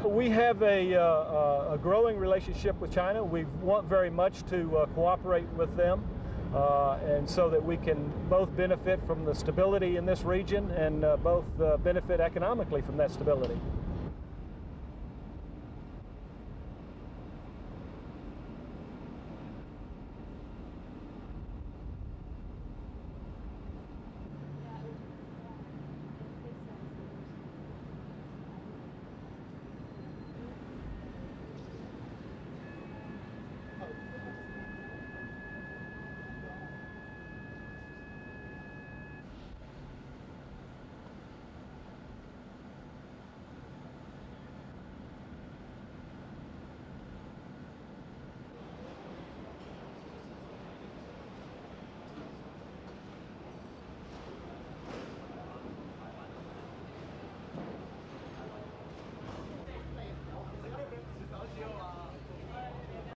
We have a growing relationship with China. We want very much to cooperate with them, and so that we can both benefit from the stability in this region and both benefit economically from that stability.